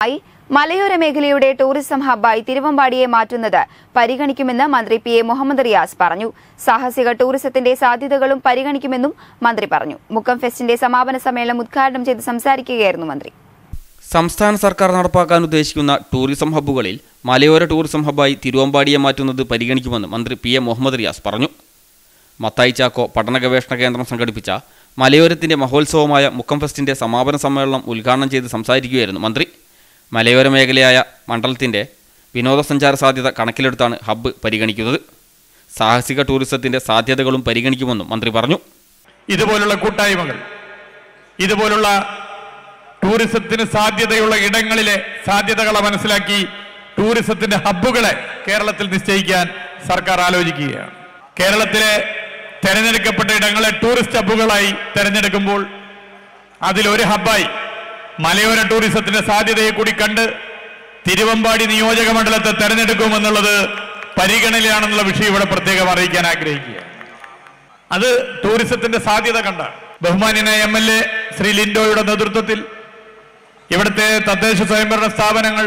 മലയോര മേഖലയുടെ ടൂറിസം ഹബ്ബായി തിരുവമ്പാടിയെ മാറ്റുന്നത് പരിഗണിക്കുമെന്ന് മന്ത്രി പി.എ. മുഹമ്മദ് റിയാസ് പറഞ്ഞു. സാഹസിക ടൂറിസത്തിന്റെ സാധ്യതകളും പരിഗണിക്കുമെന്നും മന്ത്രി പറഞ്ഞു. മുക്കം ഫെസ്റ്റിന്റെ സമാപന സമ്മേളനം ഉദ്ഘാടനം ചെയ്ത് സംസാരിക്കുകയായിരുന്നു മന്ത്രി. സംസ്ഥാന സർക്കാർ നടപ്പാക്കാൻ ഉദ്ദേശിക്കുന്ന ടൂറിസം ഹബ്ബുകളിൽ മലയോര ടൂറിസം ഹബ്ബായി തിരുവമ്പാടിയെ മാറ്റുന്നത് പരിഗണിക്കുമെന്ന് മന്ത്രി പി.എ. മുഹമ്മദ് റിയാസ് പറഞ്ഞു. മത്തായി ചാക്കോ പഠന ഗവേഷണ കേന്ദ്രം സംഘടിപ്പിച്ച മലയോരത്തിന്റെ മഹോത്സവമായ മുക്കം ഫെസ്റ്റിന്റെ സമാപന സമ്മേളനം ഉദ്ഘാടനം ചെയ്ത് സംസാരിക്കുകയായിരുന്നു മന്ത്രി. മലയോര മേഖലയായ മണ്ഡലത്തിന്റെ വിനോദസഞ്ചാര സാധ്യത കണക്കിലെടുത്താണ് ഹബ്ബ് പരിഗണിക്കുന്നത്. സാഹസിക ടൂറിസത്തിന്റെ സാധ്യതകളും പരിഗണിക്കുമെന്നും മന്ത്രി പറഞ്ഞു. ഇതുപോലുള്ള കൂട്ടായ്മകൾ, ഇതുപോലുള്ള ടൂറിസത്തിന് സാധ്യതയുള്ള ഇടങ്ങളിലെ സാധ്യതകളെ മനസ്സിലാക്കി ടൂറിസത്തിന്റെ ഹബ്ബുകളെ കേരളത്തിൽ നിശ്ചയിക്കാൻ സർക്കാർ ആലോചിക്കുകയാണ്. കേരളത്തിലെ തെരഞ്ഞെടുക്കപ്പെട്ട ഇടങ്ങളെ ടൂറിസ്റ്റ് ഹബ്ബുകളായി തെരഞ്ഞെടുക്കുമ്പോൾ അതിലൊരു ഹബ്ബായി മലയോര ടൂറിസത്തിന്റെ സാധ്യതയെ കൂടി കണ്ട് തിരുവമ്പാടി നിയോജക മണ്ഡലത്തെ തെരഞ്ഞെടുക്കുമെന്നുള്ളത് പരിഗണനയിലാണെന്നുള്ള വിഷയം ഇവിടെ പ്രത്യേകം അറിയിക്കാൻ ആഗ്രഹിക്കുകയാണ്. അത് ടൂറിസത്തിന്റെ സാധ്യത കണ്ട ബഹുമാന്യനായ MLA ശ്രീ ലിൻഡോയുടെ നേതൃത്വത്തിൽ ഇവിടുത്തെ തദ്ദേശ സ്വയംഭരണ സ്ഥാപനങ്ങൾ,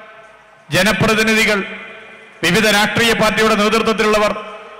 ജനപ്രതിനിധികൾ, വിവിധ രാഷ്ട്രീയ പാർട്ടിയുടെ നേതൃത്വത്തിലുള്ളവർ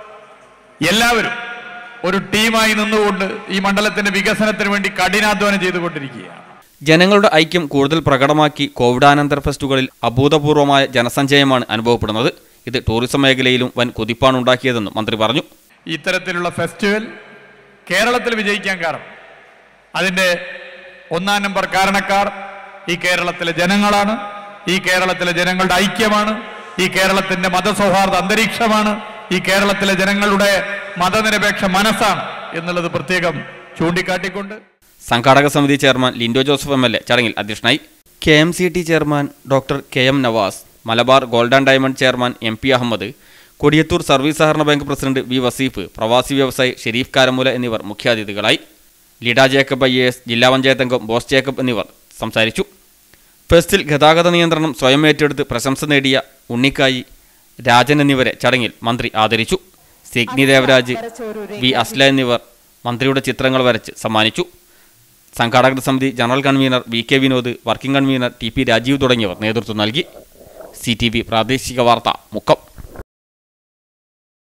എല്ലാവരും ഒരു ടീമായി നിന്നുകൊണ്ട് ഈ മണ്ഡലത്തിന്റെ വികസനത്തിന് വേണ്ടി കഠിനാധ്വാനം ചെയ്തുകൊണ്ടിരിക്കുകയാണ്. ജനങ്ങളുടെ ഐക്യം കൂടുതൽ പ്രകടമാക്കി കോവിഡാനന്തര ഫെസ്റ്റുകളിൽ അഭൂതപൂർവമായ ജനസഞ്ചയമാണ് അനുഭവപ്പെടുന്നത്. ഇത് ടൂറിസം മേഖലയിലും വൻ കുതിപ്പാണ് ഉണ്ടാക്കിയതെന്നും മന്ത്രി പറഞ്ഞു. ഇത്തരത്തിലുള്ള ഫെസ്റ്റിവൽ കേരളത്തിൽ വിജയിക്കാൻ കാരണം അതിൻ്റെ 1-ാം നമ്പർ കാരണക്കാർ ഈ കേരളത്തിലെ ജനങ്ങളാണ്. ഈ കേരളത്തിലെ ജനങ്ങളുടെ ഐക്യമാണ്. ഈ കേരളത്തിന്റെ മതസൗഹാർദ്ദ അന്തരീക്ഷമാണ്. ഈ കേരളത്തിലെ ജനങ്ങളുടെ മതനിരപേക്ഷ മനസ്സാണ് എന്നുള്ളത് പ്രത്യേകം ചൂണ്ടിക്കാട്ടിക്കൊണ്ട് സംഘാടക സമിതി ചെയർമാൻ ലിൻഡോ ജോസഫ് MLA ചടങ്ങിൽ അധ്യക്ഷനായി. KMCT chairman doctor KM Navas, Malabar gold and diamond chairman MP Ahammed, Kodiyathur service സഹകരണ ബാങ്ക് പ്രസിഡന്റ് V വസീഫ്, പ്രവാസി വ്യവസായി ഷെരീഫ് കാരമൂല എന്നിവർ മുഖ്യാതിഥികളായി. ലീഡ ജേക്കബ് IAS, ജില്ലാ പഞ്ചായത്ത് അംഗം ബോസ് ജേക്കബ് എന്നിവർ സംസാരിച്ചു. ഫെസ്റ്റിൽ ഗതാഗത നിയന്ത്രണം സ്വയം ഏറ്റെടുത്ത് പ്രശംസ നേടിയ ഉണ്ണിക്കായി, രാജൻ എന്നിവരെ ചടങ്ങിൽ മന്ത്രി ആദരിച്ചു. സിഗ്നി ദേവരാജ്, V അസ്ല എന്നിവർ മന്ത്രിയുടെ ചിത്രങ്ങൾ വരച്ച് സമ്മാനിച്ചു. സംഘാടക സമിതി general convener VK Vinod, working convener TP Rajeev തുടങ്ങിയവർ നേതൃത്വം നൽകി. CTV പ്രാദേശിക വാർത്ത, മുക്കം.